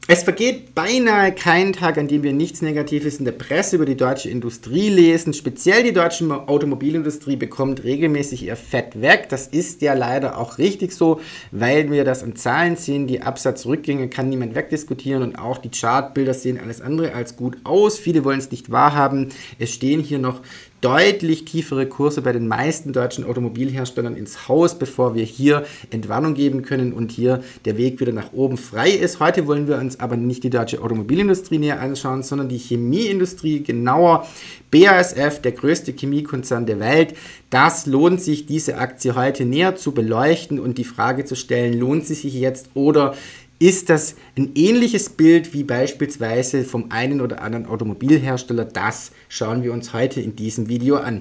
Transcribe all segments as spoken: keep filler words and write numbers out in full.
Es vergeht beinahe kein Tag, an dem wir nichts Negatives in der Presse über die deutsche Industrie lesen. Speziell die deutsche Automobilindustrie bekommt regelmäßig ihr Fett weg. Das ist ja leider auch richtig so, weil wir das an Zahlen sehen. Die Absatzrückgänge kann niemand wegdiskutieren und auch die Chartbilder sehen alles andere als gut aus. Viele wollen es nicht wahrhaben. Es stehen hier noch deutlich tiefere Kurse bei den meisten deutschen Automobilherstellern ins Haus, bevor wir hier Entwarnung geben können und hier der Weg wieder nach oben frei ist. Heute wollen wir uns aber nicht die deutsche Automobilindustrie näher anschauen, sondern die Chemieindustrie, genauer B A S F, der größte Chemiekonzern der Welt. Das lohnt sich, diese Aktie heute näher zu beleuchten und die Frage zu stellen, lohnt sie sich jetzt oder ist das ein ähnliches Bild wie beispielsweise vom einen oder anderen Automobilhersteller? Das schauen wir uns heute in diesem Video an.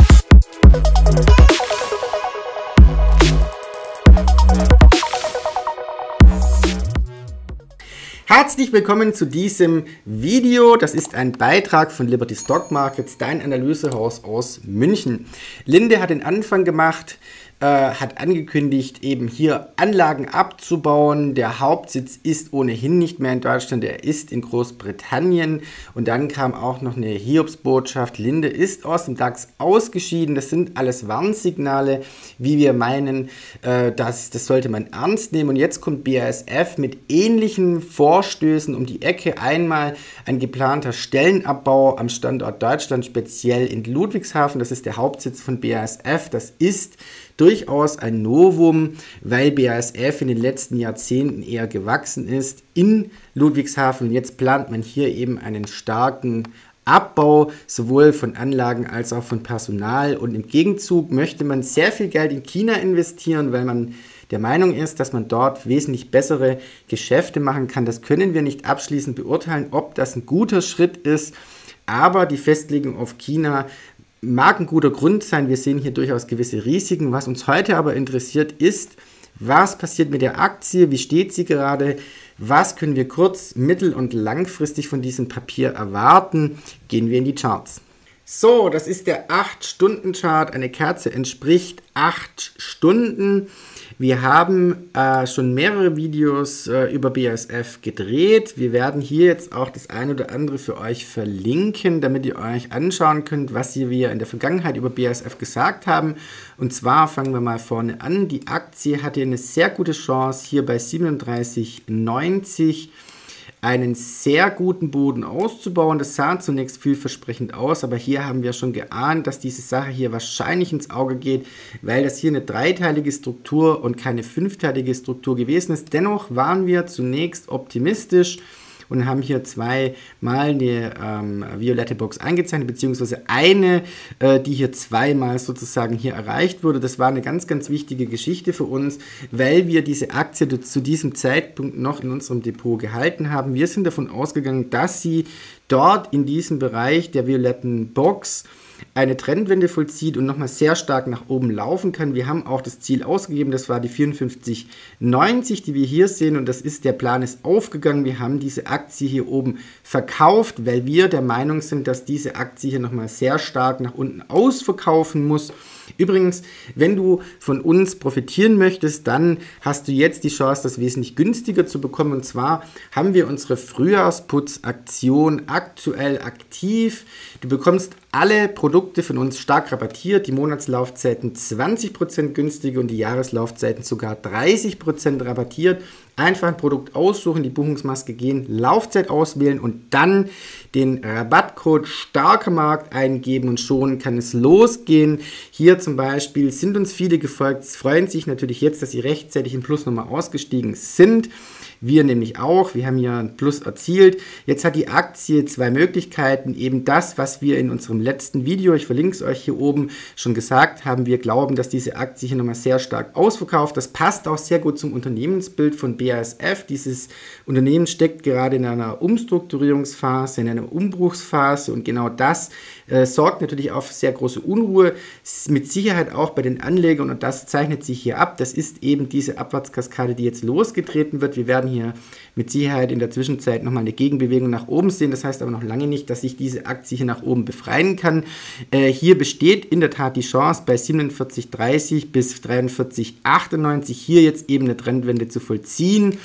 Herzlich willkommen zu diesem Video. Das ist ein Beitrag von Liberty Stock Markets, dein Analysehaus aus München. Linde hat den Anfang gemacht, äh, hat angekündigt, eben hier Anlagen abzubauen. Der Hauptsitz ist ohnehin nicht mehr in Deutschland, er ist in Großbritannien. Und dann kam auch noch eine Hiobsbotschaft, Linde ist aus dem DAX ausgeschieden. Das sind alles Warnsignale, wie wir meinen, äh, dass, das sollte man ernst nehmen. Und jetzt kommt B A S F mit ähnlichen Vorstößen um die Ecke. Einmal ein geplanter Stellenabbau am Standort Deutschland, speziell in Ludwigshafen. Das ist der Hauptsitz von B A S F. Das ist durchaus ein Novum, weil B A S F in den letzten Jahrzehnten eher gewachsen ist in Ludwigshafen. Jetzt plant man hier eben einen starken Abbau, sowohl von Anlagen als auch von Personal. Und im Gegenzug möchte man sehr viel Geld in China investieren, weil man der Meinung ist, dass man dort wesentlich bessere Geschäfte machen kann. Das können wir nicht abschließend beurteilen, ob das ein guter Schritt ist, aber die Festlegung auf China mag ein guter Grund sein. Wir sehen hier durchaus gewisse Risiken. Was uns heute aber interessiert ist, was passiert mit der Aktie, wie steht sie gerade, was können wir kurz-, mittel- und langfristig von diesem Papier erwarten. Gehen wir in die Charts. So, das ist der acht Stunden Chart. Eine Kerze entspricht acht Stunden. Wir haben äh, schon mehrere Videos äh, über B A S F gedreht. Wir werden hier jetzt auch das eine oder andere für euch verlinken, damit ihr euch anschauen könnt, was wir in der Vergangenheit über B A S F gesagt haben. Und zwar fangen wir mal vorne an. Die Aktie hatte eine sehr gute Chance, hier bei siebenunddreißig neunzig einen sehr guten Boden auszubauen. Das sah zunächst vielversprechend aus, aber hier haben wir schon geahnt, dass diese Sache hier wahrscheinlich ins Auge geht, weil das hier eine dreiteilige Struktur und keine fünfteilige Struktur gewesen ist. Dennoch waren wir zunächst optimistisch und haben hier zweimal eine ähm, violette Box eingezeichnet, beziehungsweise eine, äh, die hier zweimal sozusagen hier erreicht wurde. Das war eine ganz, ganz wichtige Geschichte für uns, weil wir diese Aktie zu diesem Zeitpunkt noch in unserem Depot gehalten haben. Wir sind davon ausgegangen, dass sie dort in diesem Bereich der violetten Box eine Trendwende vollzieht und nochmal sehr stark nach oben laufen kann. Wir haben auch das Ziel ausgegeben, das war die vierundfünfzig neunzig, die wir hier sehen, und das ist, der Plan ist aufgegangen. Wir haben diese Aktie hier oben verkauft, weil wir der Meinung sind, dass diese Aktie hier nochmal sehr stark nach unten ausverkaufen muss. Übrigens, wenn du von uns profitieren möchtest, dann hast du jetzt die Chance, das wesentlich günstiger zu bekommen. Und zwar haben wir unsere Frühjahrsputzaktion aktuell aktiv. Du bekommst alle Produkte von uns stark rabattiert, die Monatslaufzeiten zwanzig Prozent günstiger und die Jahreslaufzeiten sogar dreißig Prozent rabattiert. Einfach ein Produkt aussuchen, die Buchungsmaske gehen, Laufzeit auswählen und dann den Rabattcode STARKERMARKT eingeben und schon kann es losgehen. Hier zum Beispiel sind uns viele gefolgt, freuen sich natürlich jetzt, dass sie rechtzeitig in Plus nochmal ausgestiegen sind. Wir nämlich auch, wir haben hier ein Plus erzielt. Jetzt hat die Aktie zwei Möglichkeiten, eben das, was wir in unserem letzten Video, ich verlinke es euch hier oben, schon gesagt haben. Wir glauben, dass diese Aktie hier nochmal sehr stark ausverkauft. Das passt auch sehr gut zum Unternehmensbild von B A S F. Dieses Unternehmen steckt gerade in einer Umstrukturierungsphase, in einer Umbruchsphase und genau das äh, sorgt natürlich auch für sehr große Unruhe, mit Sicherheit auch bei den Anlegern, und das zeichnet sich hier ab. Das ist eben diese Abwärtskaskade, die jetzt losgetreten wird. Wir werden hier mit Sicherheit in der Zwischenzeit nochmal eine Gegenbewegung nach oben sehen. Das heißt aber noch lange nicht, dass sich diese Aktie hier nach oben befreien kann. Äh, hier besteht in der Tat die Chance, bei siebenundvierzig dreißig bis dreiundvierzig achtundneunzig hier jetzt eben eine Trendwende zu vollziehen.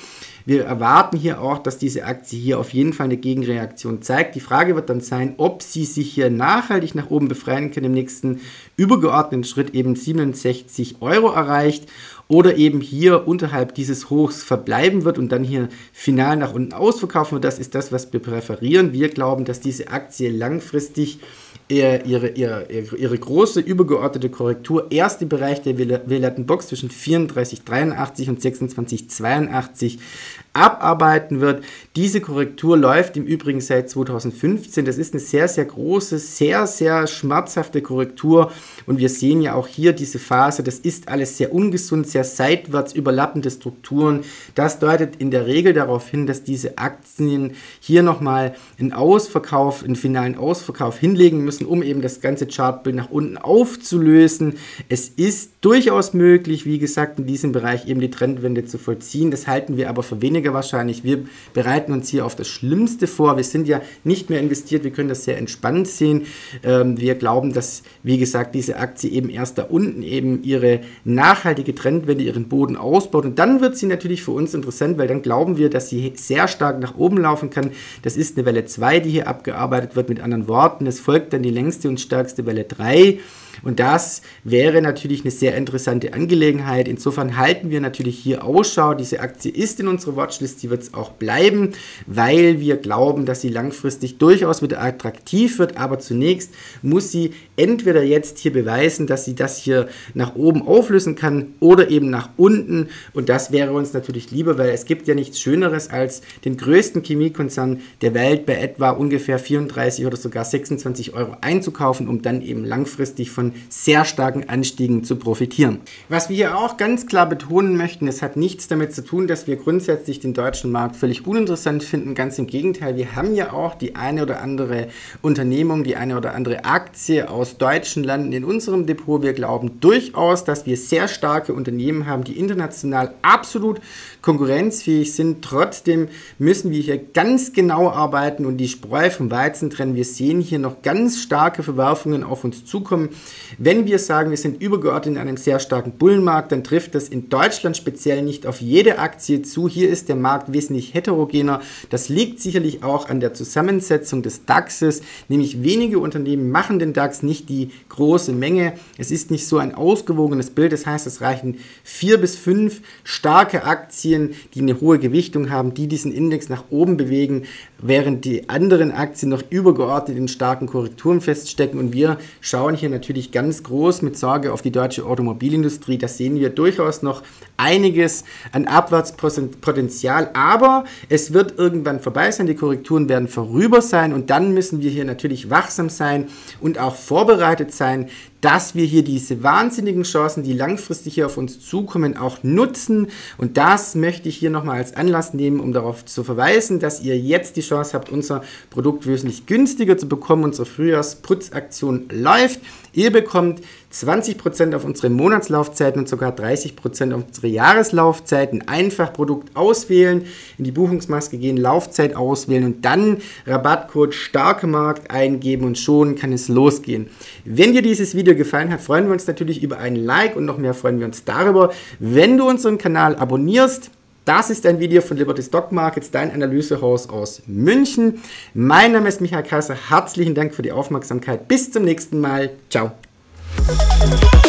Wir erwarten hier auch, dass diese Aktie hier auf jeden Fall eine Gegenreaktion zeigt. Die Frage wird dann sein, ob sie sich hier nachhaltig nach oben befreien kann, im nächsten übergeordneten Schritt eben siebenundsechzig Euro erreicht oder eben hier unterhalb dieses Hochs verbleiben wird und dann hier final nach unten ausverkaufen wird. Das ist das, was wir präferieren. Wir glauben, dass diese Aktie langfristig Ihre, ihre, ihre, ihre große übergeordnete Korrektur erst im Bereich der violetten Box zwischen vierunddreißig Komma dreiundachtzig und sechsundzwanzig Komma zweiundachtzig abarbeiten wird. Diese Korrektur läuft im Übrigen seit zweitausendfünfzehn. Das ist eine sehr, sehr große, sehr, sehr schmerzhafte Korrektur und wir sehen ja auch hier diese Phase, das ist alles sehr ungesund, sehr seitwärts überlappende Strukturen. Das deutet in der Regel darauf hin, dass diese Aktien hier nochmal einen Ausverkauf, einen finalen Ausverkauf hinlegen müssen, um eben das ganze Chartbild nach unten aufzulösen. Es ist durchaus möglich, wie gesagt, in diesem Bereich eben die Trendwende zu vollziehen. Das halten wir aber für weniger wahrscheinlich. Wir bereiten uns hier auf das Schlimmste vor. Wir sind ja nicht mehr investiert, wir können das sehr entspannt sehen. Ähm, wir glauben, dass, wie gesagt, diese Aktie eben erst da unten eben ihre nachhaltige Trendwende, ihren Boden ausbaut und dann wird sie natürlich für uns interessant, weil dann glauben wir, dass sie sehr stark nach oben laufen kann. Das ist eine Welle zwei, die hier abgearbeitet wird, mit anderen Worten. Es folgt dann die längste und stärkste Welle drei. Und das wäre natürlich eine sehr interessante Angelegenheit. Insofern halten wir natürlich hier Ausschau. Diese Aktie ist in unserer Watchlist, die wird es auch bleiben, weil wir glauben, dass sie langfristig durchaus wieder attraktiv wird. Aber zunächst muss sie entweder jetzt hier beweisen, dass sie das hier nach oben auflösen kann oder eben nach unten. Und das wäre uns natürlich lieber, weil es gibt ja nichts Schöneres, als den größten Chemiekonzern der Welt bei etwa ungefähr vierunddreißig oder sogar sechsundzwanzig Euro einzukaufen, um dann eben langfristig von sehr starken Anstiegen zu profitieren. Was wir hier auch ganz klar betonen möchten, es hat nichts damit zu tun, dass wir grundsätzlich den deutschen Markt völlig uninteressant finden. Ganz im Gegenteil, wir haben ja auch die eine oder andere Unternehmung, die eine oder andere Aktie aus deutschen Landen in unserem Depot. Wir glauben durchaus, dass wir sehr starke Unternehmen haben, die international absolut konkurrenzfähig sind. Trotzdem müssen wir hier ganz genau arbeiten und die Spreu vom Weizen trennen. Wir sehen hier noch ganz starke Verwerfungen auf uns zukommen. Wenn wir sagen, wir sind übergeordnet in einem sehr starken Bullenmarkt, dann trifft das in Deutschland speziell nicht auf jede Aktie zu. Hier ist der Markt wesentlich heterogener. Das liegt sicherlich auch an der Zusammensetzung des DAXes, nämlich wenige Unternehmen machen den DAX, nicht die große Menge. Es ist nicht so ein ausgewogenes Bild, das heißt, es reichen vier bis fünf starke Aktien, die eine hohe Gewichtung haben, die diesen Index nach oben bewegen, während die anderen Aktien noch übergeordnet in starken Korrekturen feststecken und wir schauen hier natürlich ganz groß mit Sorge auf die deutsche Automobilindustrie. Da sehen wir durchaus noch einiges an Abwärtspotenzial, aber es wird irgendwann vorbei sein, die Korrekturen werden vorüber sein und dann müssen wir hier natürlich wachsam sein und auch vorbereitet sein, dass wir hier diese wahnsinnigen Chancen, die langfristig hier auf uns zukommen, auch nutzen. Und das möchte ich hier nochmal als Anlass nehmen, um darauf zu verweisen, dass ihr jetzt die Chance habt, unser Produkt wesentlich günstiger zu bekommen. Unsere Frühjahrsputzaktion läuft. Ihr bekommt zwanzig Prozent auf unsere Monatslaufzeiten und sogar dreißig Prozent auf unsere Jahreslaufzeiten. Einfach Produkt auswählen, in die Buchungsmaske gehen, Laufzeit auswählen und dann Rabattcode STARKEMARKT eingeben und schon kann es losgehen. Wenn dir dieses Video gefallen hat, freuen wir uns natürlich über ein Like und noch mehr freuen wir uns darüber, wenn du unseren Kanal abonnierst. Das ist ein Video von Liberty Stock Markets, dein Analysehaus aus München. Mein Name ist Michael Kaiser. Herzlichen Dank für die Aufmerksamkeit. Bis zum nächsten Mal. Ciao.